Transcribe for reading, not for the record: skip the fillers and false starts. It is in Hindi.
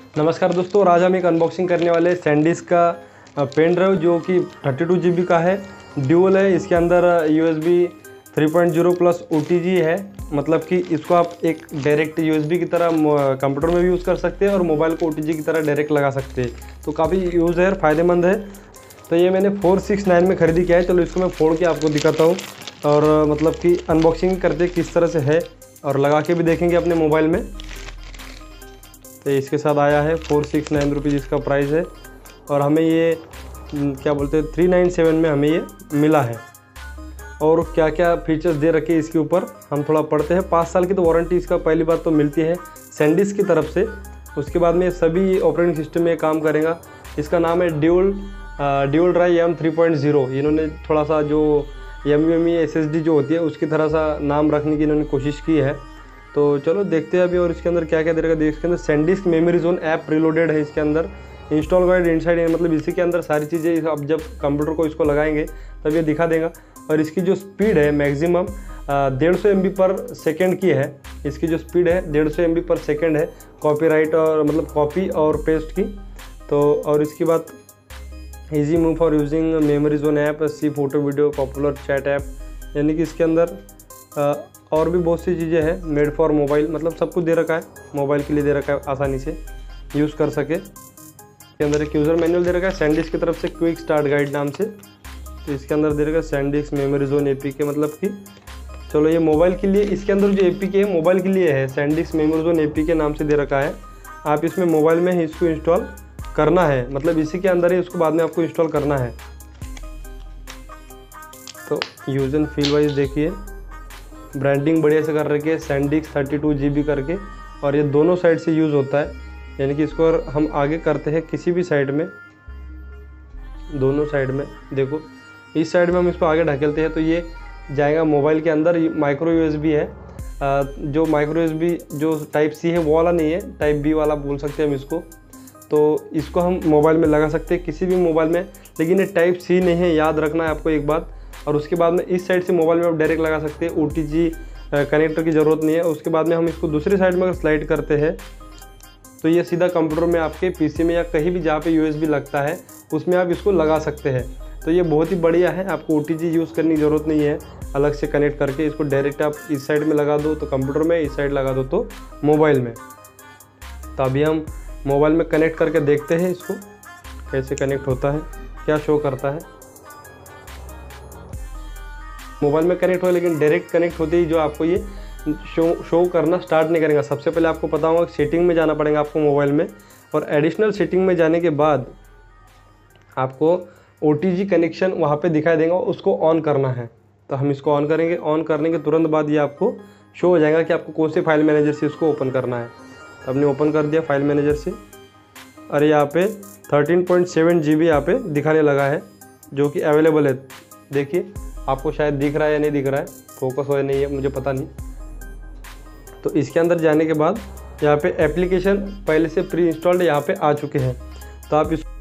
नमस्कार दोस्तों, आज हम एक अनबॉक्सिंग करने वाले सैनडिस्क का पेन ड्राइव जो कि 32 GB का है, ड्यूअल है। इसके अंदर USB 3.0 प्लस OTG है, मतलब कि इसको आप एक डायरेक्ट USB की तरह कंप्यूटर में भी यूज़ कर सकते हैं और मोबाइल को OTG की तरह डायरेक्ट लगा सकते हैं। तो काफ़ी यूज़ है, फ़ायदेमंद है। तो ये मैंने 469 में ख़रीदी किया है। चलो इसको मैं फोड़ के आपको दिखाता हूँ और मतलब कि अनबॉक्सिंग करते किस तरह से है और लगा के भी देखेंगे अपने मोबाइल में। तो इसके साथ आया है 469 रुपीज़ इसका प्राइस है और हमें ये क्या बोलते हैं 397 में हमें ये मिला है। और क्या क्या फीचर्स दे रखे इसके ऊपर हम थोड़ा पढ़ते हैं। 5 साल की तो वारंटी इसका पहली बात तो मिलती है सैनडिस्क की तरफ से। उसके बाद में सभी ऑपरेटिंग सिस्टम में काम करेगा। इसका नाम है ड्यूअल ड्राइव M 3.0। इन्होंने थोड़ा सा जो NVMe SSD जो होती है उसकी तरह सा नाम रखने की इन्होंने कोशिश की है। तो चलो देखते हैं अभी। और इसके अंदर क्या क्या दे रखा है। इसके अंदर SanDisk memory zone app preloaded है। इसके अंदर इंस्टॉल गाइड इनसाइड है, मतलब इसी के अंदर सारी चीज़ें अब जब कंप्यूटर को इसको लगाएंगे तब ये दिखा देगा। और इसकी जो स्पीड है मैक्सिमम 150 MB पर सेकेंड की है। इसकी जो स्पीड है 150 MB पर सेकेंड है, कॉपीराइट और मतलब कॉपी और पेस्ट की। तो और इसकी बात easy move for using memory zone app, see photo video, popular chat app, यानी कि इसके अंदर और भी बहुत सी चीज़ें हैं। मेड फॉर मोबाइल, मतलब सब कुछ दे रखा है, मोबाइल के लिए दे रखा है, आसानी से यूज़ कर सके। इसके अंदर एक यूज़र मैनुअल दे रखा है सैनडिस्क की तरफ से, क्विक स्टार्ट गाइड नाम से। तो इसके अंदर दे रखा है सैनडिस्क मेमोरी जोन APK, मतलब कि चलो ये मोबाइल के लिए, इसके अंदर जो APK है मोबाइल के लिए है। सैनडिस्क मेमोरी जोन APK नाम से दे रखा है। आप इसमें मोबाइल में ही इसको इंस्टॉल करना है, मतलब इसी के अंदर ही उसको बाद में आपको इंस्टॉल करना है। तो यूज एंड फील वाइज देखिए, ब्रांडिंग बढ़िया से कर रखी है सैनडिस्क 32 GB करके। और ये दोनों साइड से यूज़ होता है, यानी कि इसको हम आगे करते हैं किसी भी साइड में, दोनों साइड में देखो, इस साइड में हम इसको आगे ढकेलते हैं तो ये जाएगा मोबाइल के अंदर। माइक्रो USB है, जो माइक्रो USB जो टाइप C है वो वाला नहीं है, टाइप B वाला बोल सकते हैं हम इसको। तो इसको हम मोबाइल में लगा सकते हैं किसी भी मोबाइल में, लेकिन ये टाइप C नहीं है, याद रखना है आपको एक बात। और उसके बाद में इस साइड से मोबाइल में आप डायरेक्ट लगा सकते हैं, OTG कनेक्टर की ज़रूरत नहीं है। उसके बाद में हम इसको दूसरी साइड में अगर स्लाइड करते हैं तो ये सीधा कंप्यूटर में आपके PC में या कहीं भी जहाँ पे USB लगता है उसमें आप इसको लगा सकते हैं। तो ये बहुत ही बढ़िया है, आपको OTG यूज़ करने की ज़रूरत नहीं है अलग से कनेक्ट करके। इसको डायरेक्ट आप इस साइड में लगा दो तो कंप्यूटर में, इस साइड लगा दो तो मोबाइल में। तो अभी हम मोबाइल में कनेक्ट करके देखते हैं इसको कैसे कनेक्ट होता है, क्या शो करता है। मोबाइल में कनेक्ट हो, लेकिन डायरेक्ट कनेक्ट होते ही जो आपको ये शो करना स्टार्ट नहीं करेगा। सबसे पहले आपको पता होगा सेटिंग में जाना पड़ेगा आपको मोबाइल में, और एडिशनल सेटिंग में जाने के बाद आपको OTG कनेक्शन वहाँ पे दिखाई देगा, उसको ऑन करना है। तो हम इसको ऑन करेंगे। ऑन करने के तुरंत बाद ये आपको शो हो जाएगा कि आपको कौन से फाइल मैनेजर से इसको ओपन करना है। तो हमने ओपन कर दिया फाइल मैनेजर से। और यहाँ पे 13.7 GB यहाँ पे दिखाने लगा है जो कि अवेलेबल है। देखिए आपको शायद दिख रहा है या नहीं दिख रहा है, फोकस हो या नहीं है मुझे पता नहीं। तो इसके अंदर जाने के बाद यहाँ पे एप्लीकेशन पहले से प्री इंस्टॉल्ड यहाँ पे आ चुके हैं। तो आप इसको